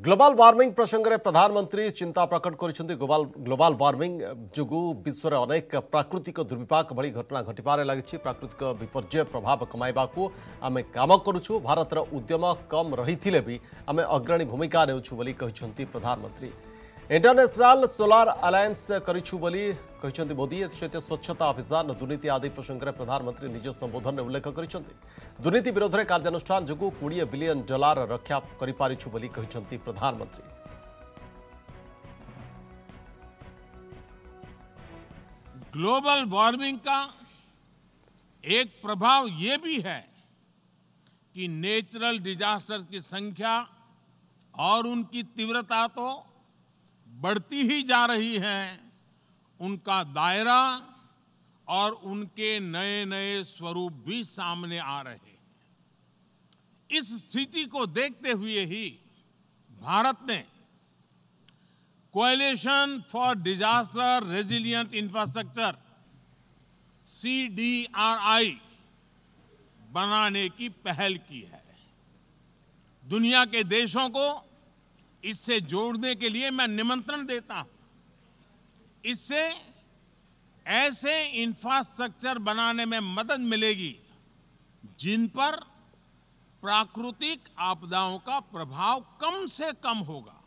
Global warming प्रसंग में प्रधानमंत्री चिंता प्रकट कर ग्लोबल वार्मिंग जो विश्व में अनेक प्राकृतिक दुर्विपाक भली घटना घटवे लगी। प्राकृतिक विपर्य प्रभाव कमाइबा आम काम करुछु। भारतर उद्यम कम रही भी आम अग्रणी भूमिका नेउछु बोली कहिसंती प्रधानमंत्री। इंटरनेशनल सोलार अलायंस करिछु बोली कहिसंती मोदी। सहित स्वच्छता अभियान दुर्नीति आदि प्रसंग में प्रधानमंत्री निज संबोधन में उल्लेख करिसंती। दुर्नीति विरोध में कार्यानुष्ठान जो $20 बिलियन रक्षा करिपारिछु बोली कहिसंती प्रधानमंत्री। ग्लोबल वार्मिंग का एक प्रभाव ये भी है कि नेचुरल डिजास्टर की संख्या और उनकी तीव्रता तो बढ़ती ही जा रही है, उनका दायरा और उनके नए नए स्वरूप भी सामने आ रहे हैं। इस स्थिति को देखते हुए ही भारत ने coalition for disaster resilient infrastructure CDRI बनाने की पहल की है। दुनिया के देशों को इससे जोड़ने के लिए मैं निमंत्रण देता हूं। इससे ऐसे इंफ्रास्ट्रक्चर बनाने में मदद मिलेगी जिन पर प्राकृतिक आपदाओं का प्रभाव कम से कम होगा।